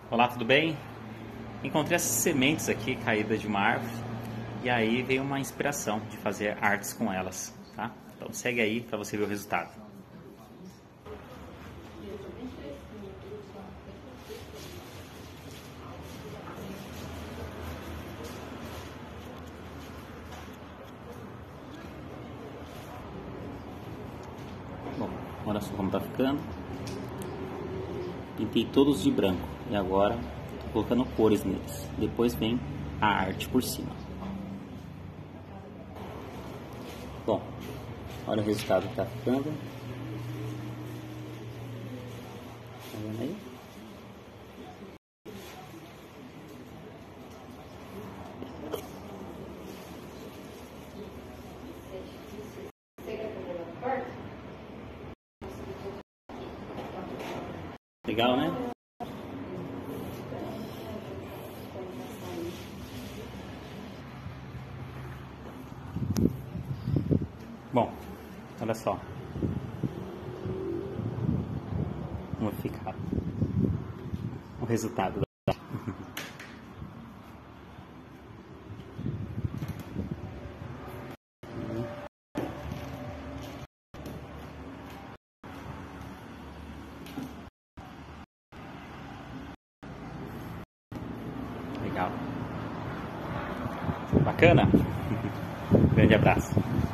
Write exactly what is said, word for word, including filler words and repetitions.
Olá, tudo bem? Encontrei essas sementes aqui caídas de uma árvore e aí veio uma inspiração de fazer artes com elas, tá? Então segue aí para você ver o resultado. Bom, olha só como tá ficando. Pintei todos de branco e agora tô colocando cores neles. Depois vem a arte por cima. Bom, olha o resultado que tá ficando. Tá vendo aí? Legal, né? Bom, olha só como vai ficar o resultado. Legal. Bacana? Grande abraço.